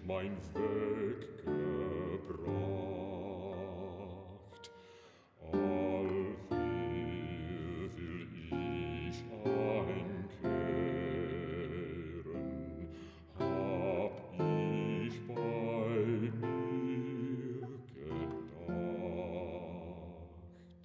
mein Weg gebracht. Allhier will ich einkehren, hab ich bei mir gedacht.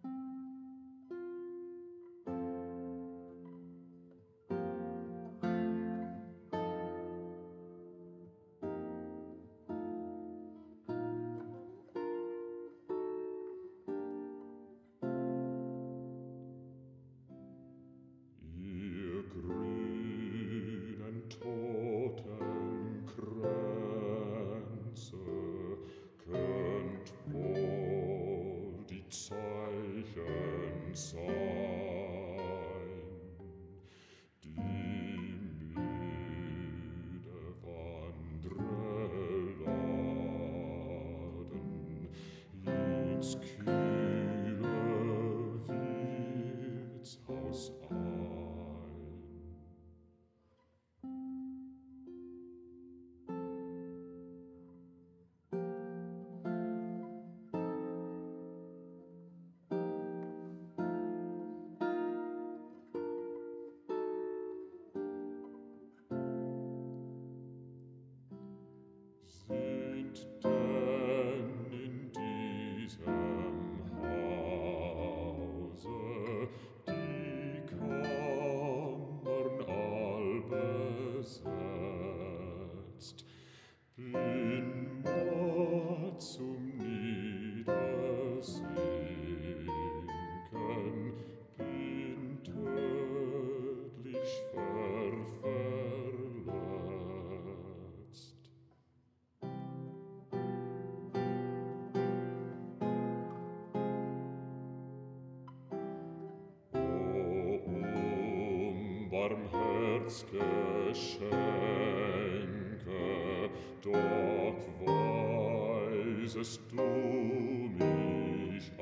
Ihr grünen Totenkränze könnt wohl die Zeichen sein, die müde Wanderer laden ins kühle Wirtshaus ein. Sind denn in diesem Hause die Kammern all besetzt? Bin matt zum Niedersinken, bin tödlich verletzt. Barmherz'ge Schenke, doch weisest du mich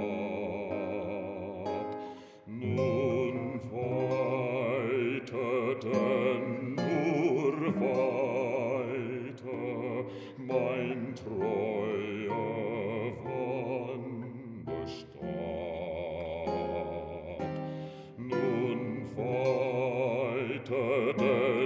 ab. Nun weiter, denn nur weiter, mein treuer Wanderstab. Nun weiter, denn